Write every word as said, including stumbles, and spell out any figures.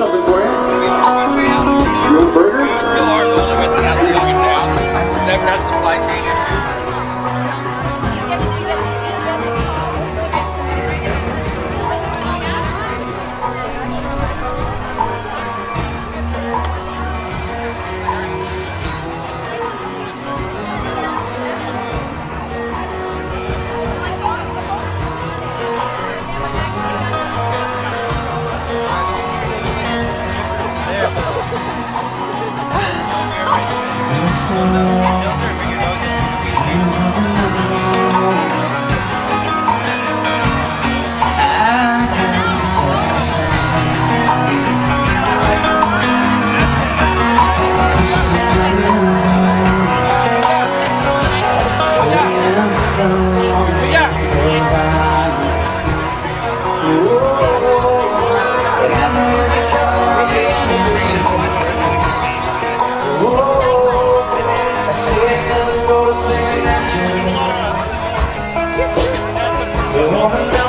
something for you. You want a burger? Still are the only Western house dog in town. Never had supply chain issues. Oh,